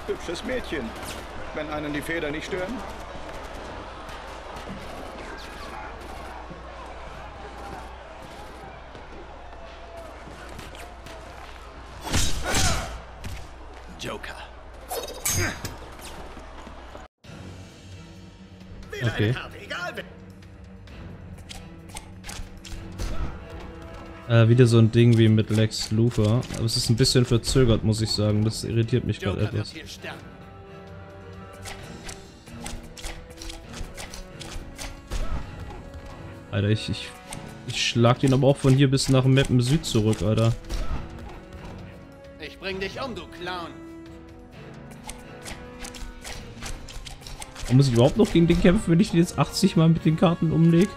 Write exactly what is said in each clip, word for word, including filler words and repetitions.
Hübsches Mädchen. Wenn einen die Federn nicht stören. Joker. Okay. Äh, wieder so ein Ding wie mit Lex Luthor. Aber es ist ein bisschen verzögert, muss ich sagen. Das irritiert mich gerade etwas. Alter, ich, ich, ich schlag den aber auch von hier bis nach Meppen Süd zurück, Alter. Ich bring dich um, du Clown. Muss ich überhaupt noch gegen den kämpfen, wenn ich den jetzt achtzig Mal mit den Karten umlege?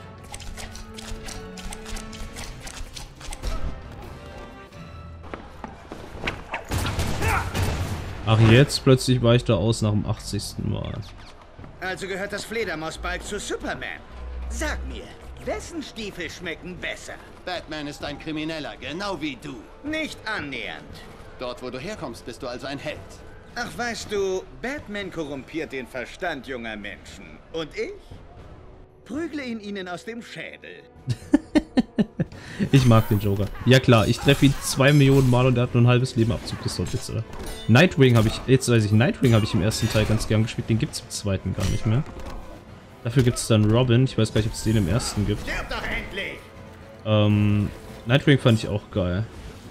Ach, jetzt plötzlich war ich da aus nach dem achtzigsten Mal. Also gehört das Fledermausbalg zu Superman. Sag mir, wessen Stiefel schmecken besser? Batman ist ein Krimineller, genau wie du. Nicht annähernd. Dort, wo du herkommst, bist du also ein Held. Ach, weißt du, Batman korrumpiert den Verstand junger Menschen. Und ich prügle ihn ihnen aus dem Schädel. Ich mag den Joker. Ja klar, ich treffe ihn zwei Millionen Mal und er hat nur ein halbes Leben Abzug. Das ist doch Witz, oder? Nightwing habe ich, jetzt weiß ich, Nightwing habe ich im ersten Teil ganz gern gespielt. Den gibt es im zweiten gar nicht mehr. Dafür gibt es dann Robin. Ich weiß gar nicht, ob es den im ersten gibt. Stirb doch endlich! Ähm, Nightwing fand ich auch geil.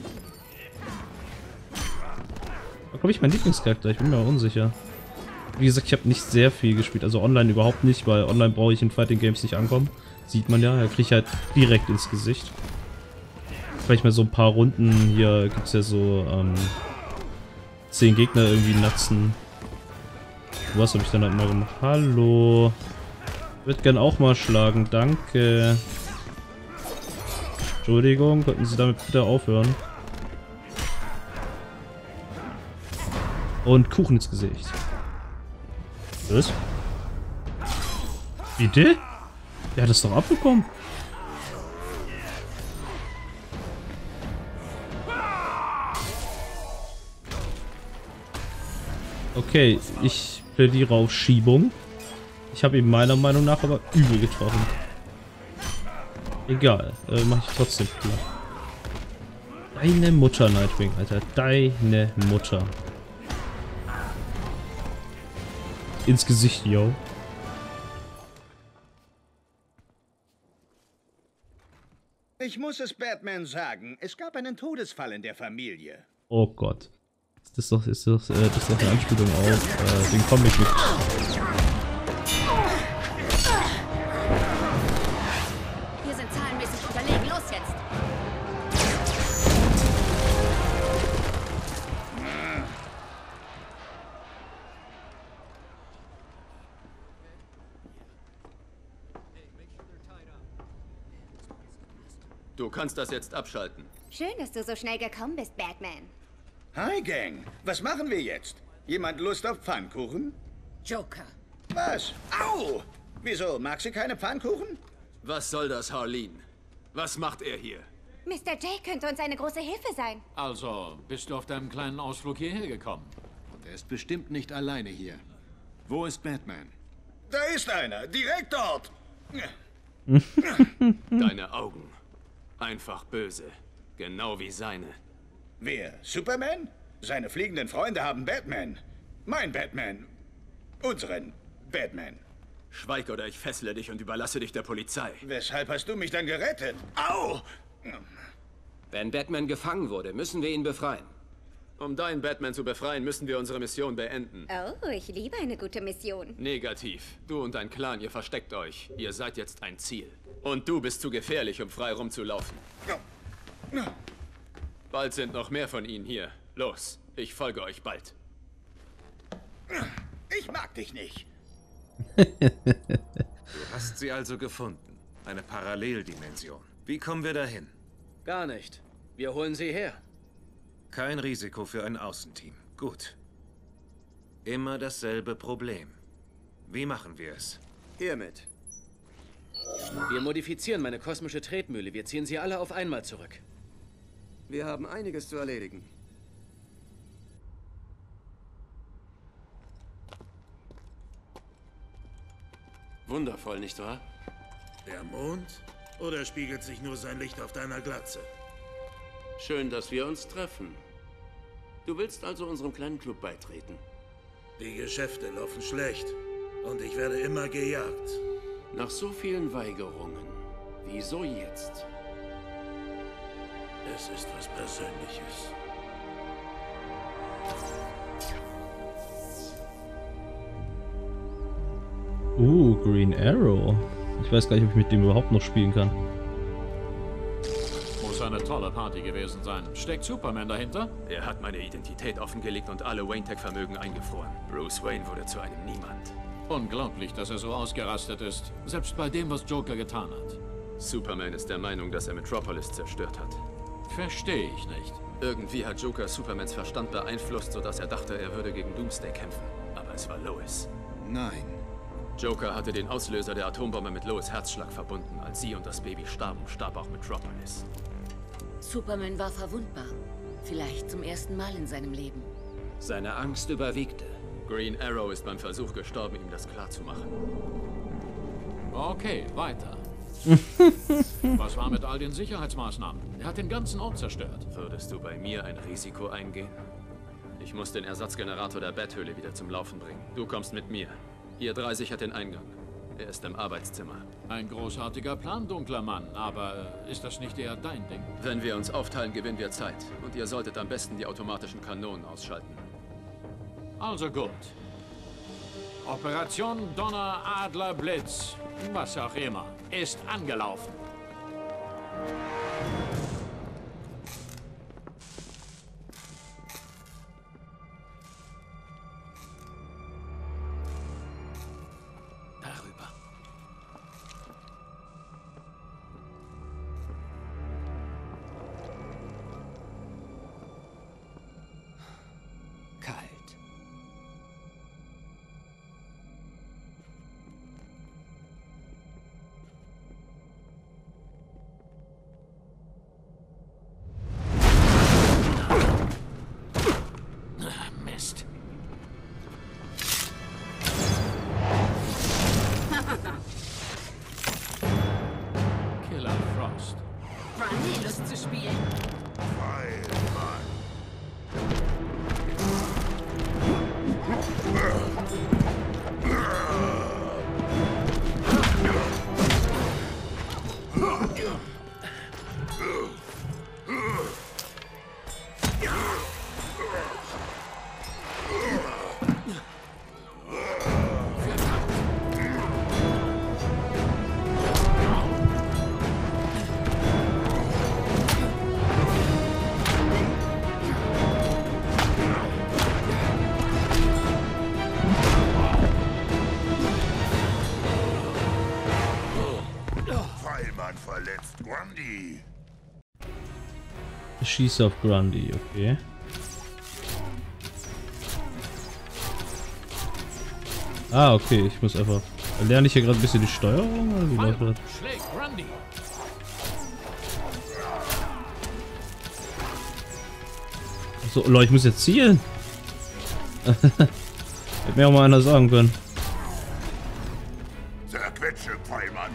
War, glaube ich, mein Lieblingscharakter. Ich bin mir auch unsicher. Wie gesagt, ich habe nicht sehr viel gespielt. Also online überhaupt nicht, weil online brauche ich in Fighting Games nicht ankommen. Sieht man ja. Da kriege ich halt direkt ins Gesicht. Vielleicht mal so ein paar Runden. Hier gibt es ja so, ähm, zehn Gegner irgendwie natzen. Was habe ich dann halt mal gemacht? Hallo. Würde gern auch mal schlagen. Danke. Entschuldigung, könnten Sie damit bitte aufhören? Und Kuchen ins Gesicht. Was? Bitte? Der hat es doch abbekommen. Okay, ich plädiere auf Schiebung. Ich habe ihn meiner Meinung nach aber übel getroffen. Egal, äh, mache ich trotzdem klar. Deine Mutter, Nightwing, Alter. Deine Mutter. Ins Gesicht, yo. Ich muss es Batman sagen, es gab einen Todesfall in der Familie. Oh Gott. Das ist doch, ist doch, äh, das ist doch eine Anspielung auf äh, den Comic mit. Wir sind zahlenmäßig überlegen. Los jetzt! Du kannst das jetzt abschalten. Schön, dass du so schnell gekommen bist, Batman. Hi, Gang. Was machen wir jetzt? Jemand Lust auf Pfannkuchen? Joker. Was? Au! Wieso, mag sie keine Pfannkuchen? Was soll das, Harleen? Was macht er hier? Mister J könnte uns eine große Hilfe sein. Also, bist du auf deinem kleinen Ausflug hierher gekommen? Und er ist bestimmt nicht alleine hier. Wo ist Batman? Da ist einer, direkt dort. Deine Augen. Einfach böse. Genau wie seine. Wer? Superman? Seine fliegenden Freunde haben Batman. Mein Batman. Unseren Batman. Schweig oder ich fessele dich und überlasse dich der Polizei. Weshalb hast du mich dann gerettet? Au! Wenn Batman gefangen wurde, müssen wir ihn befreien. Um deinen Batman zu befreien, müssen wir unsere Mission beenden. Oh, ich liebe eine gute Mission. Negativ. Du und dein Clan, ihr versteckt euch. Ihr seid jetzt ein Ziel. Und du bist zu gefährlich, um frei rumzulaufen. Bald sind noch mehr von ihnen hier. Los, ich folge euch bald. Ich mag dich nicht. Du hast sie also gefunden. Eine Paralleldimension. Wie kommen wir dahin? Gar nicht. Wir holen sie her. Kein Risiko für ein Außenteam. Gut. Immer dasselbe Problem. Wie machen wir es? Hiermit. Wir modifizieren meine kosmische Tretmühle. Wir ziehen sie alle auf einmal zurück. Wir haben einiges zu erledigen. Wundervoll, nicht wahr? Der Mond? Oder spiegelt sich nur sein Licht auf deiner Glatze? Schön, dass wir uns treffen. Du willst also unserem kleinen Club beitreten? Die Geschäfte laufen schlecht. Und ich werde immer gejagt. Nach so vielen Weigerungen. Wieso jetzt? Es ist was Persönliches. Uh, Green Arrow. Ich weiß gar nicht, ob ich mit dem überhaupt noch spielen kann. Muss eine tolle Party gewesen sein. Steckt Superman dahinter? Er hat meine Identität offengelegt und alle Wayne-Tech-Vermögen eingefroren. Bruce Wayne wurde zu einem Niemand. Unglaublich, dass er so ausgerastet ist. Selbst bei dem, was Joker getan hat. Superman ist der Meinung, dass er Metropolis zerstört hat. Verstehe ich nicht. Irgendwie hat Joker Supermans Verstand beeinflusst, sodass er dachte, er würde gegen Doomsday kämpfen. Aber es war Lois. Nein. Joker hatte den Auslöser der Atombombe mit Lois Herzschlag verbunden. Als sie und das Baby starben, starb auch Metropolis. Superman war verwundbar. Vielleicht zum ersten Mal in seinem Leben. Seine Angst überwiegte. Green Arrow ist beim Versuch gestorben, ihm das klarzumachen. Okay, weiter. Was war mit all den Sicherheitsmaßnahmen? Er hat den ganzen Ort zerstört. Würdest du bei mir ein Risiko eingehen? Ich muss den Ersatzgenerator der Betthöhle wieder zum Laufen bringen. Du kommst mit mir. Ihr drei sichert den Eingang. Er ist im Arbeitszimmer. Ein großartiger Plan, dunkler Mann. Aber ist das nicht eher dein Ding? Wenn wir uns aufteilen, gewinnen wir Zeit. Und ihr solltet am besten die automatischen Kanonen ausschalten. Also gut. Operation Donner, Adler, Blitz, was auch immer, ist angelaufen. Darüber. Kalt. Mist. Killer Frost. Grundy, Lust zu spielen? Verletzt Grundy. Schieß auf Grundy, okay. Ah, okay, ich muss einfach... Lerne ich hier gerade ein bisschen die Steuerung? Oder wie läuft das? Schlägt Grundy. Achso, Leute, ich muss jetzt zielen. Hätte mir auch mal einer sagen können. Zerquetsche, Pfeilmann.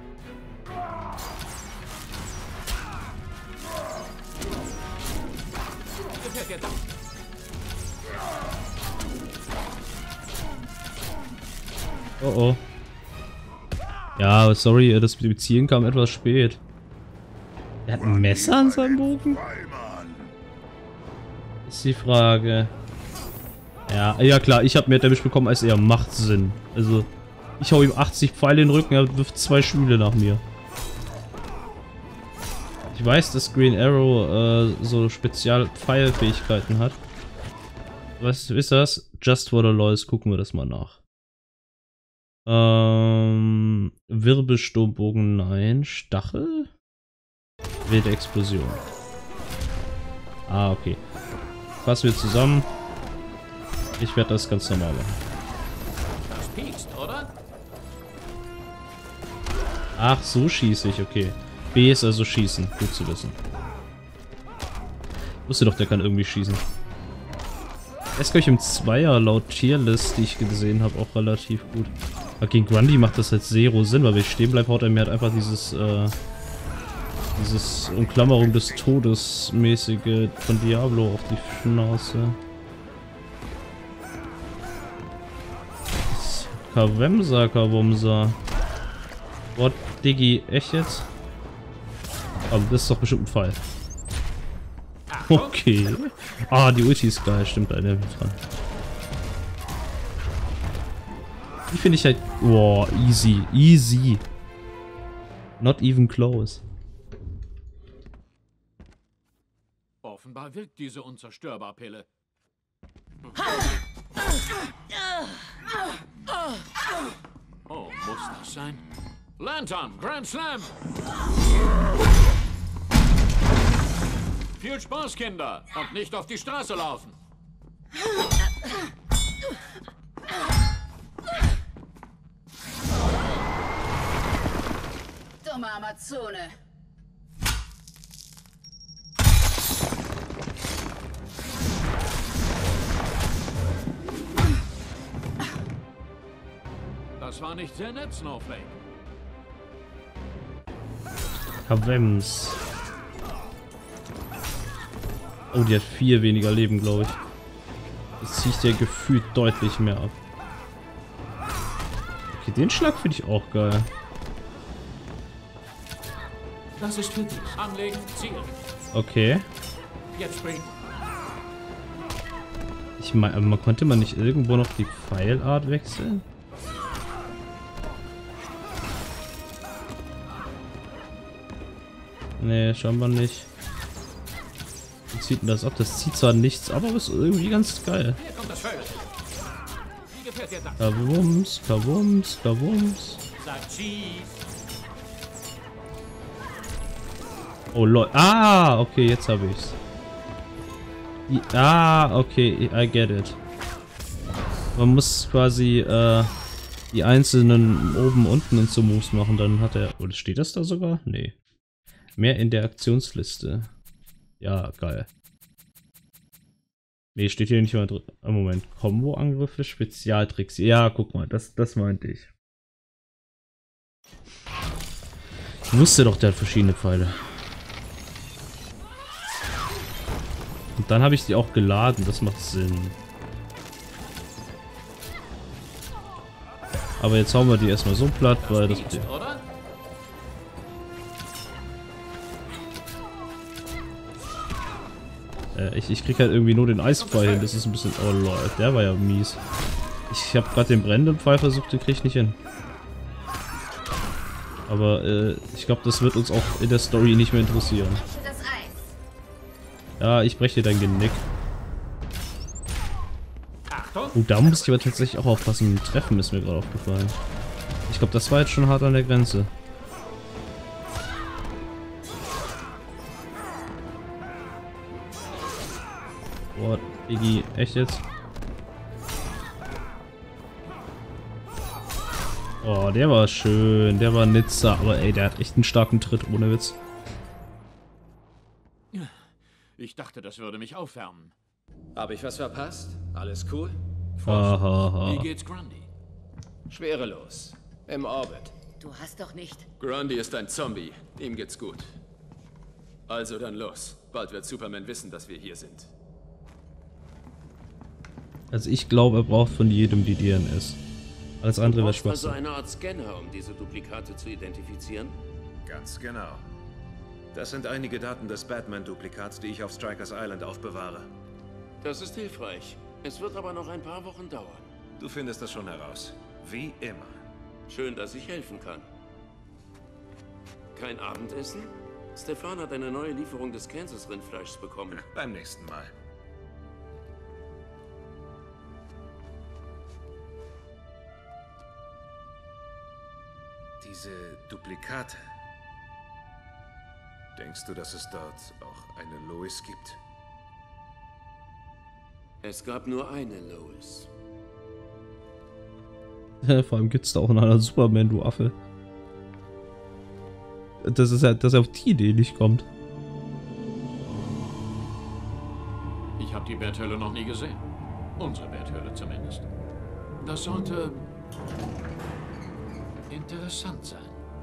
Oh oh. Ja, sorry, das mit dem Zielen kam etwas spät. Er hat ein Messer an seinem Bogen? Ist die Frage. Ja, ja klar, ich habe mehr Damage bekommen als er. Macht Sinn. Also, ich hau ihm achtzig Pfeile in den Rücken, er wirft zwei Schüle nach mir. Ich weiß, dass Green Arrow äh, so Spezial-Pfeilfähigkeiten hat. Was ist das? Just for the Lols, gucken wir das mal nach. Ähm, Wirbelsturmbogen, nein. Stachel? Wilde Explosion. Ah, okay. Fassen wir zusammen. Ich werde das ganz normal machen. Das piekst, oder? Ach, so schieße ich, okay. B ist also schießen, gut zu wissen. Ich wusste doch, der kann irgendwie schießen. Er ist, glaube ich, im Zweier laut Tierlist, die ich gesehen habe, auch relativ gut. Aber gegen Grundy macht das halt zero Sinn, weil wenn ich stehen bleibe, haut er mir halt einfach dieses, äh, dieses Umklammerung des Todes mäßige von Diablo auf die Schnauze. Kawemsa, Kawumsa. What, Diggi, echt jetzt? Aber das ist doch bestimmt ein Fall. Okay. Ah, die Ulti ist geil, stimmt, eine dran. Die finde ich halt... Boah, easy, easy. Not even close. Offenbar wirkt diese Unzerstörbar-Pille. Oh, muss das sein? Lantern, Grand Slam! Viel Spaß, Kinder! Und nicht auf die Straße laufen! Dumme Amazone! Das war nicht sehr nett, Snowflake. Kawems. Oh, die hat viel weniger Leben, glaube ich. Das zieht ja gefühlt deutlich mehr ab. Okay, den Schlag finde ich auch geil. Das ist für dich. Anlegen, zielen. Okay. Jetzt springen. Ich meine, man konnte man nicht irgendwo noch die Pfeilart wechseln? Nee, scheinbar nicht. Wie zieht denn das ab? Das zieht zwar nichts, aber ist irgendwie ganz geil. Hier kommt das Feld. Wie gefällt dir das? Kawums, Kawums, Kawums. Sag Cheese. Oh lol. Ah, okay, jetzt habe ich's. Die, ah, okay, I get it. Man muss quasi äh, die einzelnen oben, unten und so Moves machen, dann hat er... Oder steht das da sogar? Nee. Mehr in der Aktionsliste. Ja, geil. Nee, steht hier nicht mal drin. Moment. Combo-Angriffe, Spezialtricks. Ja, guck mal, das, das meinte ich. Ich wusste doch, der hat verschiedene Pfeile. Und dann habe ich sie auch geladen, das macht Sinn. Aber jetzt hauen wir die erstmal so platt, weil das... Äh, ich, ich krieg halt irgendwie nur den Eispfeil hin, das ist ein bisschen... Oh lol, der war ja mies. Ich habe gerade den brennenden Pfeil versucht, den krieg ich nicht hin. Aber äh, ich glaube, das wird uns auch in der Story nicht mehr interessieren. Ja, ich breche dein Genick. Oh, da muss ich aber tatsächlich auch aufpassen. Mit Treffen ist mir gerade aufgefallen. Ich glaube, das war jetzt schon hart an der Grenze. Boah, Iggy, echt jetzt? Oh, der war schön. Der war Nizza. Aber ey, der hat echt einen starken Tritt, ohne Witz. Ich dachte, das würde mich aufwärmen. Habe ich was verpasst? Alles cool? Hahaha. Wie geht's Grundy? Schwerelos. Im Orbit. Du hast doch nicht... Grundy ist ein Zombie. Ihm geht's gut. Also dann los. Bald wird Superman wissen, dass wir hier sind. Also ich glaube, er braucht von jedem die D N S. Alles andere wäre Spaß. Also eine Art Scanner, um diese Duplikate zu identifizieren? Ganz genau. Das sind einige Daten des Batman-Duplikats, die ich auf Strikers Island aufbewahre. Das ist hilfreich. Es wird aber noch ein paar Wochen dauern. Du findest das schon heraus. Wie immer. Schön, dass ich helfen kann. Kein Abendessen? Stefan hat eine neue Lieferung des Kansas-Rindfleischs bekommen. Beim nächsten Mal. Diese Duplikate. Denkst du, dass es dort auch eine Lois gibt? Es gab nur eine Lois. Vor allem gibt's da auch einen anderen Superman, du Affe. Das ist ja, dass er auf die Idee nicht kommt. Ich habe die Betthöhle noch nie gesehen. Unsere Betthöhle zumindest. Das sollte Interessant sein.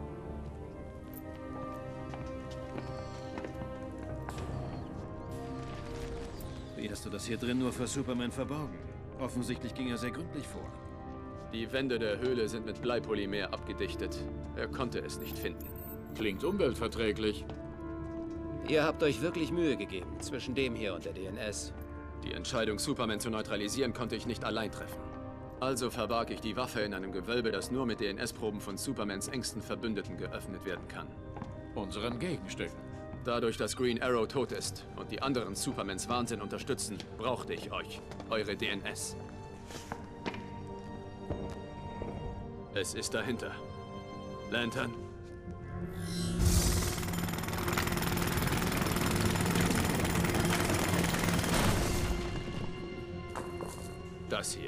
Wie hast du das hier drin nur für Superman verborgen? Offensichtlich ging er sehr gründlich vor. Die Wände der Höhle sind mit Bleipolymer abgedichtet. Er konnte es nicht finden. Klingt umweltverträglich. Ihr habt euch wirklich Mühe gegeben, zwischen dem hier und der D N S. Die Entscheidung, Superman zu neutralisieren, konnte ich nicht allein treffen. Also verbarg ich die Waffe in einem Gewölbe, das nur mit D N S-Proben von Supermans engsten Verbündeten geöffnet werden kann. Unseren Gegenstücken. Dadurch, dass Green Arrow tot ist und die anderen Supermans Wahnsinn unterstützen, brauchte ich euch, eure D N S. Es ist dahinter. Lantern. Das hier.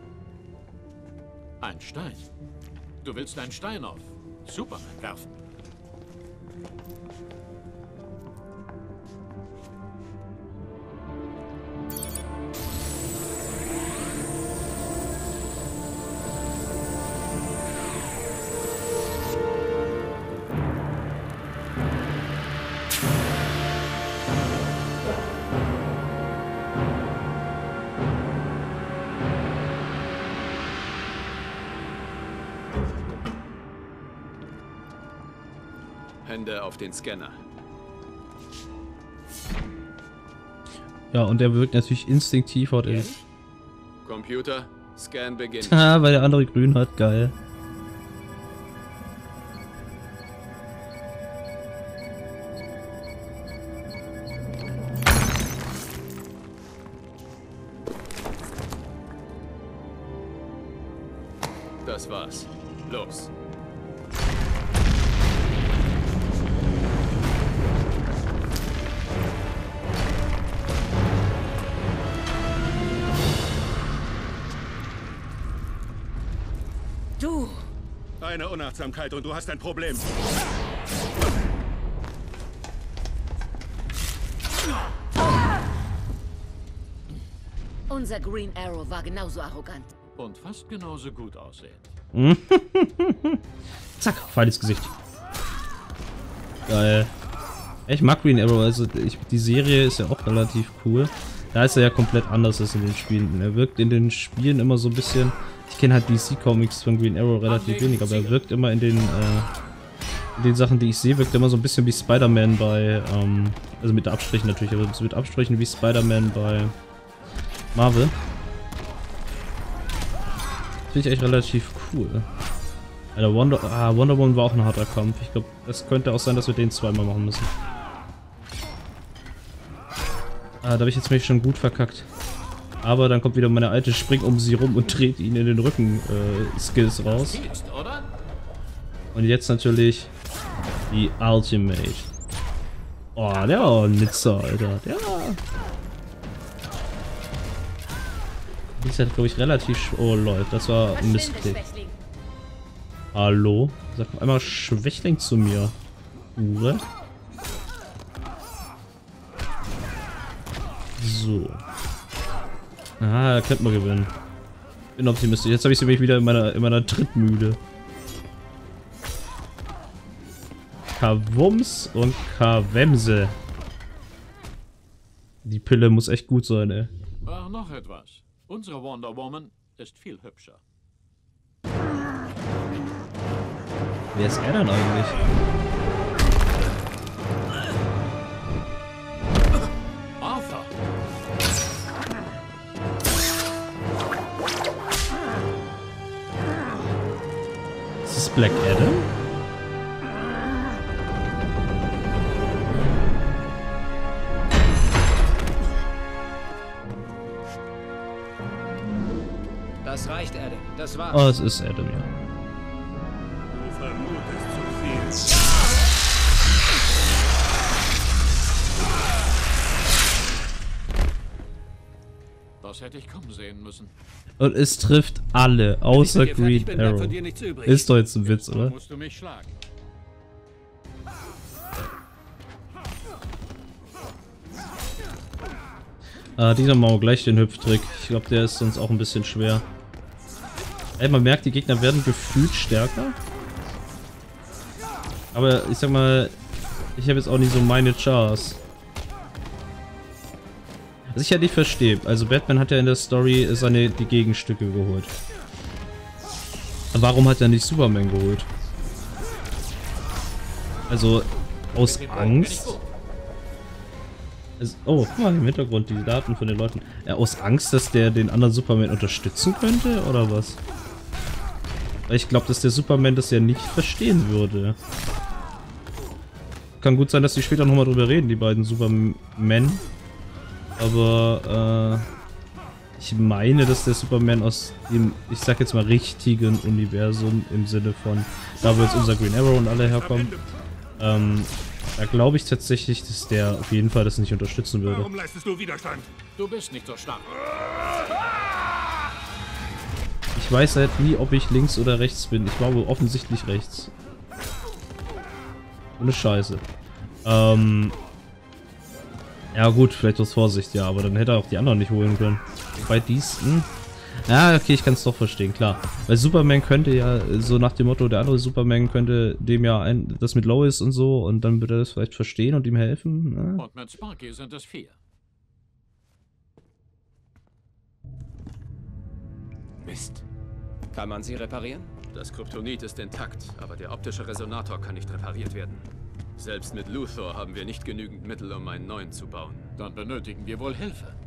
Ein Stein. Du willst einen Stein auf Superman werfen. Hände auf den Scanner. Ja, und der wirkt natürlich instinktiv haut er. Computer, Scan beginnt. Ah, weil der andere grün hat, geil. Das war's. Los. Du! Eine Unachtsamkeit und du hast ein Problem. Unser Green Arrow war genauso arrogant. Und fast genauso gut aussehend. Zack, Pfeil ins Gesicht. Geil. Ich mag Green Arrow, also ich, die Serie ist ja auch relativ cool. Da ist er ja komplett anders als in den Spielen. Er wirkt in den Spielen immer so ein bisschen... Ich kenne halt D C-Comics von Green Arrow relativ wenig, aber er wirkt immer in den, äh, in den Sachen, die ich sehe, wirkt er immer so ein bisschen wie Spider-Man bei, ähm, also mit Abstrichen natürlich, aber so mit Abstrichen wie Spider-Man bei Marvel. Finde ich echt relativ cool. Alter, Wonder, ah, Wonder Woman war auch ein harter Kampf. Ich glaube, es könnte auch sein, dass wir den zweimal machen müssen. Ah, da habe ich jetzt mich schon gut verkackt. Aber dann kommt wieder meine alte Spring um sie rum und dreht ihn in den Rücken äh, Skills raus. Und jetzt natürlich die Ultimate. Oh, der war ein Nitzer, Alter. Der war... Die ist halt, glaube ich, relativ... Oh, Leute, das war ein Missklick. Hallo? Sag einmal Schwächling zu mir. Ure. So. Ah, da könnte man gewinnen. Bin optimistisch. Jetzt habe ich sie mich wieder in meiner, in meiner Trittmühle. Kawums und Kawemse. Die Pille muss echt gut sein, ey. Ach, noch etwas. Unsere Wonder Woman ist viel hübscher. Wer ist er dann eigentlich? Arthur! Ist das Black Adam? Das reicht, Adam. Das war's. Oh, es ist Adam, ja. Du vermutest zu viel. Das hätte ich kommen sehen müssen. Und es trifft alle, außer Green bin, Arrow. von dir nichts übrig. Ist doch jetzt ein Witz, oder? Musst du mich schlagen. Ah, dieser machen wir gleich den Hüpftrick. Ich glaube, der ist sonst auch ein bisschen schwer. Ey, man merkt, die Gegner werden gefühlt stärker. Aber ich sag mal, ich habe jetzt auch nicht so meine Chars. Was ich ja nicht verstehe, also Batman hat ja in der Story seine die Gegenstücke geholt. Warum hat er nicht Superman geholt? Also aus Angst? Also, oh, guck mal im Hintergrund die Daten von den Leuten. Ja, aus Angst, dass der den anderen Superman unterstützen könnte oder was? Weil ich glaube, dass der Superman das ja nicht verstehen würde. Kann gut sein, dass die später nochmal drüber reden, die beiden Supermen. Aber äh, ich meine, dass der Superman aus dem, ich sag jetzt mal, richtigen Universum im Sinne von, da wo jetzt unser Green Arrow und alle herkommen, ähm, da glaube ich tatsächlich, dass der auf jeden Fall das nicht unterstützen würde. Warum leistest du Widerstand? Du bist nicht so stark. Ich weiß halt nie, ob ich links oder rechts bin. Ich glaube offensichtlich rechts. Ohne Scheiße. Ähm... Ja gut, vielleicht aus Vorsicht, ja, aber dann hätte er auch die anderen nicht holen können. Bei diesen... Ja, okay, ich kann es doch verstehen, klar. Weil Superman könnte ja, so nach dem Motto, der andere Superman könnte dem ja ein, das mit Lois und so, und dann würde er das vielleicht verstehen und ihm helfen. Ja. Und mit Sparky sind es vier. Mist. Kann man sie reparieren? Das Kryptonit ist intakt, aber der optische Resonator kann nicht repariert werden. Selbst mit Luthor haben wir nicht genügend Mittel, um einen neuen zu bauen. Dann benötigen wir wohl Hilfe.